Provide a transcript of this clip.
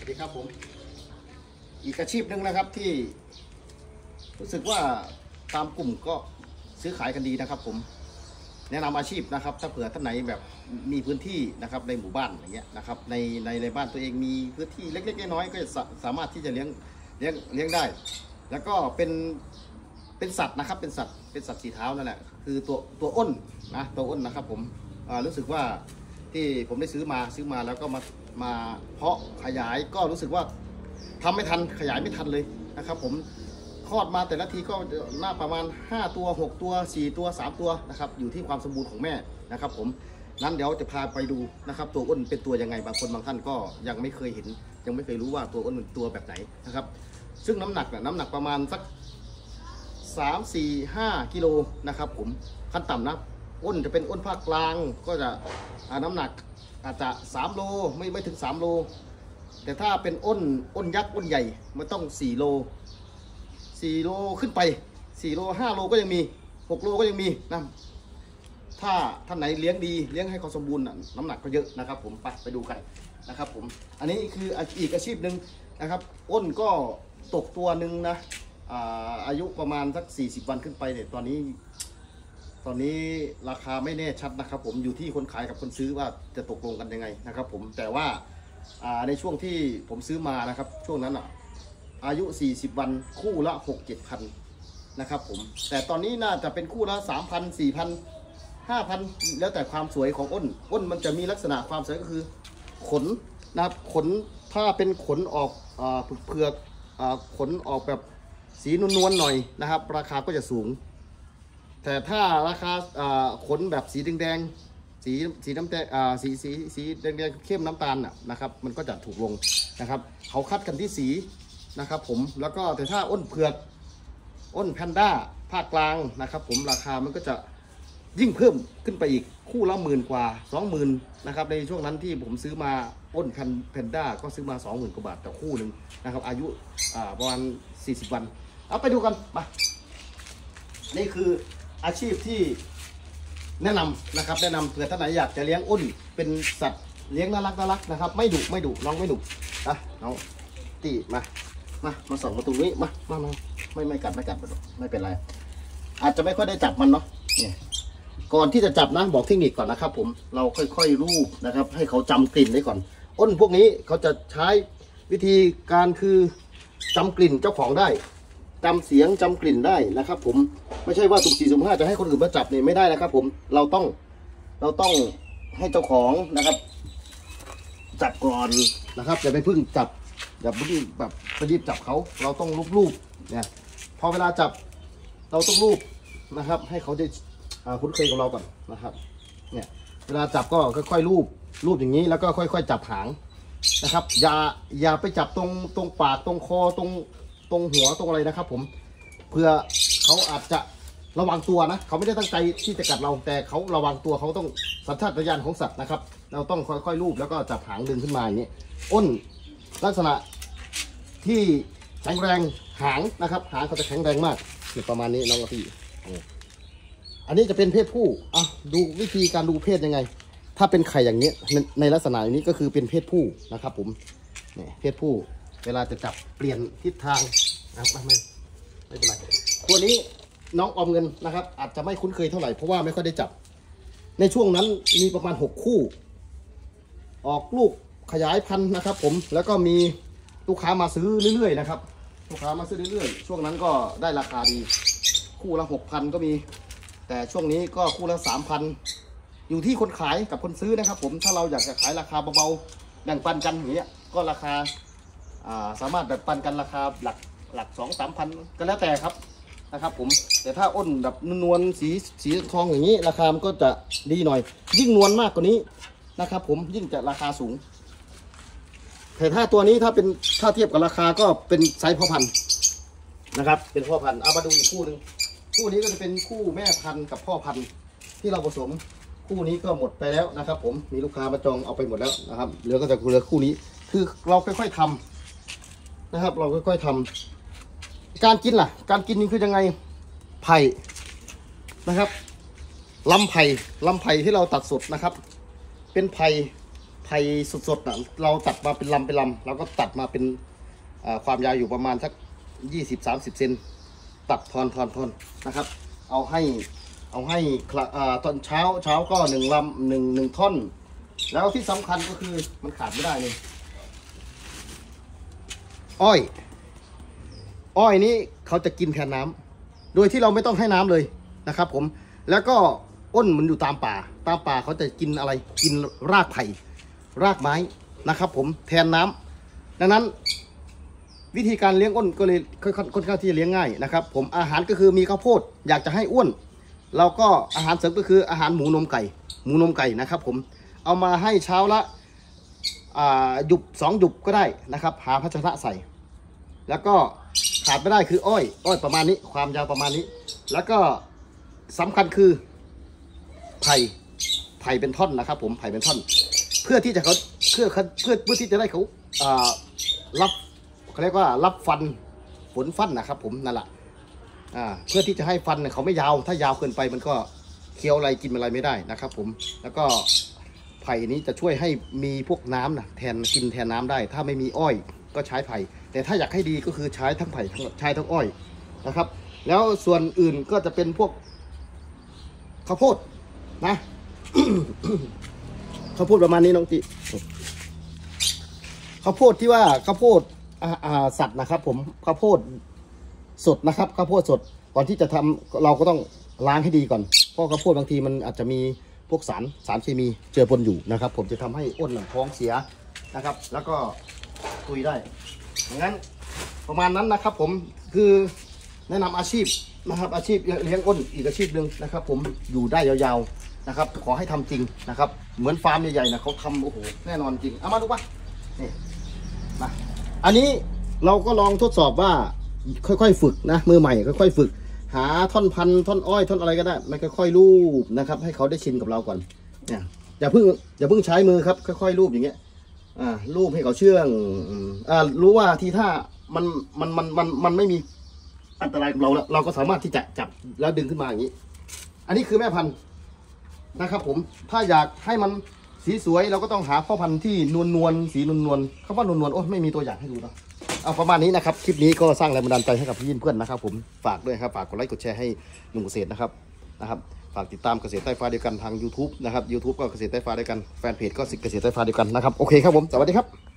สวัสดีครับผมอีกอาชีพหนึ่งนะครับที่รู้สึกว่าตามกลุ่มก็ซื้อขายกันดีนะครับผมแนะนำอาชีพนะครับถ้าเผื่อท่านไหนแบบมีพื้นที่นะครับในหมู่บ้านอย่างเงี้ยนะครับในบ้านตัวเองมีพื้นที่เล็กๆน้อยๆก็สามารถที่จะเลี้ยงได้แล้วก็เป็นสัตว์นะครับเป็นสัตว์สีเท้านั่นแหละคือตัวอ้นนะตัวอ้นนะครับผมรู้สึกว่าที่ผมได้ซื้อมาแล้วก็มาเพาะขยายก็รู้สึกว่าทำไม่ทันขยายไม่ทันเลยนะครับผมคลอดมาแต่ละทีก็น่าประมาณ5ตัว6ตัว4ตัว3ตัวนะครับอยู่ที่ความสมบูรณ์ของแม่นะครับผมนั้นเดี๋ยวจะพาไปดูนะครับตัวอ้นเป็นตัวยังไงบางคนบางท่านก็ยังไม่เคยเห็นยังไม่เคยรู้ว่าตัวอ้นเป็นตัวแบบไหนนะครับซึ่งน้ำหนักประมาณสัก3-4-5 กิโลนะครับผมขั้นต่ำนะอ้นจะเป็นอ้นภาคกลางก็จะน้ำหนักอาจจะ3 โลไม่ถึง3 โลแต่ถ้าเป็นอ้นยักษ์อ้นใหญ่มันต้อง4 โลขึ้นไป4 โล5 โลก็ยังมี6 โลก็ยังมีนะถ้าท่านไหนเลี้ยงดีเลี้ยงให้เขาสมบูรณ์น้ำหนักก็เยอะนะครับผมไปดูกันนะครับผมอันนี้คืออีกอาชีพหนึ่งนะครับอ้นก็ตกตัวหนึ่งนะอายุประมาณสัก40 วันขึ้นไปเนี่ยตอนนี้ราคาไม่แน่ชัดนะครับผมอยู่ที่คนขายกับคนซื้อว่าจะตกลงกันยังไงนะครับผมแต่ว่าในช่วงที่ผมซื้อมานะครับช่วงนั้นอายุ40 วันคู่ละ 6-7 พันนะครับผมแต่ตอนนี้น่าจะเป็นคู่ละ 3,000 4,000 5,000แล้วแต่ความสวยของอ้นมันจะมีลักษณะความสวยก็คือขนนะครับขนถ้าเป็นขนออกเผือกขนออกแบบสีนวลๆหน่อยนะครับราคาก็จะสูงแต่ถ้าราคาขนแบบสีแดงสีน้ำแดงสีแดงเข้มน้ำตาลนะครับมันก็จะถูกลงนะครับเขาคัดกันที่สีนะครับผมแล้วก็แต่ถ้าอ้นเผือกอ้นแพนด้าภาคกลางนะครับผมราคามันก็จะยิ่งเพิ่มขึ้นไปอีกคู่ละ10,000 กว่า 20,000นะครับในช่วงนั้นที่ผมซื้อมาอ้นแพนด้าก็ซื้อมา 20,000 กว่าบาทต่อคู่หนึ่งนะครับอายุประมาณ40 วันเอาไปดูกันมานี่คืออาชีพที่แนะนำนะครับแนะนำเผื่อท่านไหนอยากจะเลี้ยงอ้นเป็นสัตว์เลี้ยงน่ารักนะครับไม่ดุน้องไม่ดุนะน้องตีมาส่องมาตรงนี้มาไม่กัดไม่เป็นไรอาจจะไม่ค่อยได้จับมันเนาะเนี่ยก่อนที่จะจับนะบอกเทคนิคก่อนนะครับผมเราค่อยๆลูบนะครับให้เขาจำกลิ่นได้ก่อนอ้นพวกนี้เขาจะใช้วิธีการคือจำกลิ่นเจ้าของได้จำเสียงจำกลิ่นได้นะครับผมไม่ใช่ว่าสุ่ม4สุ่ม5จะให้คนอื่นมาจับเนี่ยไม่ได้นะครับผมเราต้องให้เจ้าของนะครับจับก่อนนะครับอย่าไปพึ่งจับอย่าพึ่งแบบไปรีบจับเขาเราต้องลูบเนี่ยพอเวลาจับเราต้องลูบนะครับให้เขาได้คุ้นเคยกับเราก่อนนะครับเนี่ยเวลาจับก็ค่อยๆลูบอย่างนี้แล้วก็ค่อยๆจับหางนะครับอย่าไปจับตรงปากตรงคอตรงหัวตรงอะไรนะครับผมเพื่อเขาอาจจะระวังตัวนะเขาไม่ได้ตั้งใจที่จะกัดเราแต่เขาระวังตัวเขาต้องสัญชาตญาณของสัตว์นะครับเราต้องค่อยๆลูบแล้วก็จับหางดึงขึ้นมาอย่างนี้อ้นลักษณะที่แข็งแรงหางนะครับหางเขาจะแข็งแรงมากประมาณนี้น้องกะทิอันนี้จะเป็นเพศผู้ดูวิธีการดูเพศยังไงถ้าเป็นไข่อย่างนี้ในลักษณะอย่างนี้ก็คือเป็นเพศผู้นะครับผมนี่เพศผู้เวลาจะจับเปลี่ยนทิศทางไม่เป็นไรตัวนี้น้องออมเงินนะครับอาจจะไม่คุ้นเคยเท่าไหร่เพราะว่าไม่ค่อยได้จับในช่วงนั้นมีประมาณ6 คู่ออกลูกขยายพันธุ์นะครับผมแล้วก็มีลูกค้ามาซื้อเรื่อยๆนะครับลูกค้ามาซื้อเรื่อยๆช่วงนั้นก็ได้ราคาดีคู่ละ 6,000 ก็มีแต่ช่วงนี้ก็คู่ละ 3,000อยู่ที่คนขายกับคนซื้อนะครับผมถ้าเราอยากจะขายราคาเบาๆแบ่งปันกันอย่างเงี้ยก็ราคาสามารถแบ่งปันกันราคาหลัก 2-3 พันก็แล้วแต่ครับนะครับผมแต่ถ้าอ้นแบบนวลสีทองอย่างนี้ราคามันก็จะดีหน่อยยิ่งนวลมากกว่านี้นะครับผมยิ่งจะราคาสูงแต่ถ้าตัวนี้ถ้าเทียบกับราคาก็เป็นไซส์พ่อพันธุ์นะครับเป็นพ่อพันธุ์เอามาดูอีกคู่หนึ่งคู่นี้ก็จะเป็นคู่แม่พันธุ์กับพ่อพันธุ์ที่เราผสมคู่นี้ก็หมดไปแล้วนะครับผมมีลูกค้ามาจองเอาไปหมดแล้วนะครับเหลือก็จะเหลือคู่นี้คือเราค่อยๆทำนะครับเราค่อยๆทำการกินล่ะการกินนี่คือยังไงไผ่นะครับลำไผ่ที่เราตัดสดนะครับเป็นไผ่ผ่สดๆนะเราตัดมาเป็นลำแล้วก็ตัดมาเป็นความยาวอยู่ประมาณสัก20-30 เซนตัดทอนนะครับเอาให้ตอนเช้าก็1 ลำหนึ่งท่อนแล้วที่สำคัญก็คือมันขาดไม่ได้เลยอ้อยนี้เขาจะกินแทนน้ำโดยที่เราไม่ต้องให้น้ำเลยนะครับผมแล้วก็อ้นมันอยู่ตามป่าเขาจะกินอะไรกินรากไผ่รากไม้นะครับผมแทนน้ำดังนั้นวิธีการเลี้ยงอ้นก็เลยค่อนข้างที่จะเลี้ยงง่ายนะครับผมอาหารก็คือมีข้าวโพดอยากจะให้อ้วนเราก็อาหารเสริมก็คืออาหารหมูนมไก่นะครับผมเอามาให้เช้าละหยุบ2 หยุบก็ได้นะครับหาภาชนะใส่แล้วก็ขาดไม่ได้คืออ้อยประมาณนี้ความยาวประมาณนี้แล้วก็สำคัญคือไผ่เป็นท่อนนะครับผมไผ่เป็นท่อนเพื่อที่จะเพื่อที่จะได้เขารับเขาเรียกว่ารับฝนฟันนะครับผมนั่นแหละเพื่อที่จะให้ฟันเขาไม่ยาวถ้ายาวเกินไปมันก็เคี้ยวอะไรกินอะไรไม่ได้นะครับผมแล้วก็ไผ่นี้จะช่วยให้มีพวกน้ำนะกินแทนน้ำได้ถ้าไม่มีอ้อยก็ใช้ไผ่แต่ถ้าอยากให้ดีก็คือใช้ทั้งไผ่ใช้ทั้งอ้อยนะครับแล้วส่วนอื่นก็จะเป็นพวกข้าวโพดนะ ข้าวโพดประมาณนี้น้องจิข้าวโพดที่ว่าข้าวโพดสัตว์นะครับผมข้าวโพดสดนะครับข้าวโพดสดก่อนที่จะทำเราก็ต้องล้างให้ดีก่อนเพราะข้าวโพดบางทีมันอาจจะมีพวกสารเคมีเจือปนอยู่นะครับผมจะทำให้อ้นท้องเสียนะครับแล้วก็ตุยได้งั้นประมาณนั้นนะครับผมคือแนะนำอาชีพนะครับอาชีพเลี้ยงอ้นอีกอาชีพหนึ่งนะครับผมอยู่ได้ยาวๆนะครับขอให้ทำจริงนะครับเหมือนฟาร์มใหญ่ๆนะเขาทำโอ้โหแน่นอนจริงเอามาดูป่ะนี่มาอันนี้เราก็ลองทดสอบว่าค่อยๆฝึกนะมือใหม่ค่อยๆฝึกหาท่อนพันท่อนอ้อยท่อนอะไรก็ได้มันค่อยๆลูบนะครับให้เขาได้ชินกับเราก่อนเนี่ยอย่าเพิ่งใช้มือครับค่อยๆลูบอย่างเงี้ยลูบให้เขาเชื่องรู้ว่าทีถ้ามันไม่มีอันตรายกับเราแล้วเราก็สามารถที่จะจับแล้วดึงขึ้นมาอย่างนี้อันนี้คือแม่พันธุ์นะครับผมถ้าอยากให้มันสีสวยเราก็ต้องหาพ่อพันธุ์ที่นวลสีนวลคำว่านวลโอ้ไม่มีตัวอย่างให้ดูนะเอาประมาณนี้นะครับคลิปนี้ก็สร้างแรงบันดาลใจให้กับพี่เพื่อนนะครับผมฝากด้วยครับฝากกดไลค์กดแชร์ให้หนุ่มเกษตรนะครับฝากติดตามเกษตรใต้ฟ้าเดียวกันทาง YouTube นะครับ YouTube ก็เกษตรใต้ฟ้าเดียวกันแฟนเพจก็เกษตรใต้ฟ้าเดียวกันนะครับโอเคครับผมสวัสดีครับ